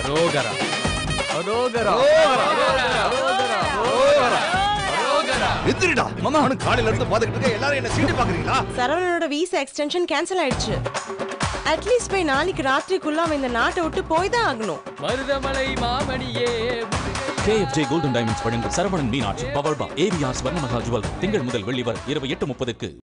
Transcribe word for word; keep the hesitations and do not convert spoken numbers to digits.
அரோகரா அரோகரா எந்திரிடா மாமா. நான் காலையில இருந்து பாத்துக்கிட்டு இருக்கேன். எல்லாரும் என்ன சீண்டி பாக்குறீங்களா? சரவணனோட விசா எக்ஸ்டென்ஷன் கேன்சல் ஆயிடுச்சு. அட்லீஸ்ட் போய் நாளைக்கு ராத்திரிக்குள்ள அவன் இந்த நாட்டை விட்டு போய் தான் ஆகணும். மருதமலை மாமணியே. K F J Golden Diamonds வழங்கும் சரவணன் மீனாட்சி பவர் பா ஏ வி ஆர் ஸ்வர்ணமகா ஜுவல் திங்கள் முதல் வெள்ளி வரை இரவு எட்டு முப்பதுக்கு